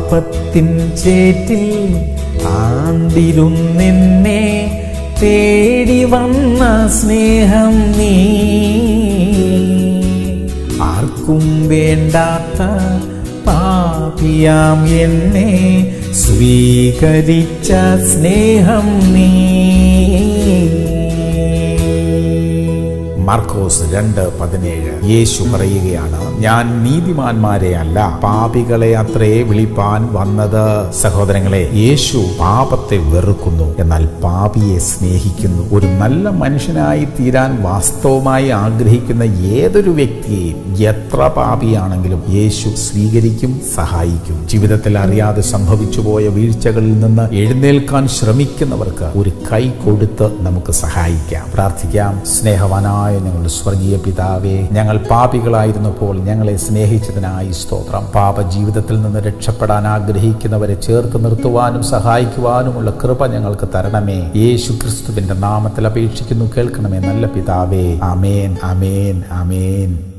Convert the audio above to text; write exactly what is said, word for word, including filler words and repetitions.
പാപത്തിൻ ചേറ്റിൽ ആണ്ടിരുന്നെന്നെ തേടി വന്ന സ്നേഹം നീ, ആർക്കും വേണ്ടാത്ത പാപിയാം എന്നെ സ്വീകരിച്ച സ്നേഹം നീ. മാർക്കോസ് രണ്ട് പതിനേഴ്. യേശു പറയുകയാണ്, ഞാൻ നീതിമാന്മാരെ അല്ല പാപികളെ അത്രേ വിളിപ്പാൻ വന്നത്. സഹോദരങ്ങളെ, യേശു പാപത്തെ വെറുക്കുന്നു, എന്നാൽ പാപിയെ സ്നേഹിക്കുന്നു. ഒരു നല്ല മനുഷ്യനായി തീരാൻ വാസ്തവമായി ആഗ്രഹിക്കുന്ന ഏതൊരു വ്യക്തിയെയും എത്ര പാപിയാണെങ്കിലും യേശു സ്വീകരിക്കും, സഹായിക്കും. ജീവിതത്തിൽ അറിയാതെ സംഭവിച്ചു പോയ വീഴ്ചകളിൽ നിന്ന് എഴുന്നേൽക്കാൻ ശ്രമിക്കുന്നവർക്ക് ഒരു കൈ കൊടുത്ത് നമുക്ക് സഹായിക്കാം, പ്രാർത്ഥിക്കാം. സ്നേഹവാനായ ഞങ്ങളുടെ സ്വർഗീയ പിതാവേ, ഞങ്ങൾ പാപികളായിരുന്നപ്പോൾ ഞങ്ങളെ സ്നേഹിച്ചതിനായി സ്തോത്രം. പാപ ജീവിതത്തിൽ നിന്ന് രക്ഷപ്പെടാൻ ആഗ്രഹിക്കുന്നവരെ ചേർത്ത് നിർത്തുവാനും സഹായിക്കുവാനുമുള്ള കൃപ ഞങ്ങൾക്ക് തരണമേ. യേശു ക്രിസ്തുവിന്റെ നാമത്തിൽ അപേക്ഷിക്കുന്നു, കേൾക്കണമേ നല്ല പിതാവേ. ആമേൻ, ആമേൻ, ആമേൻ.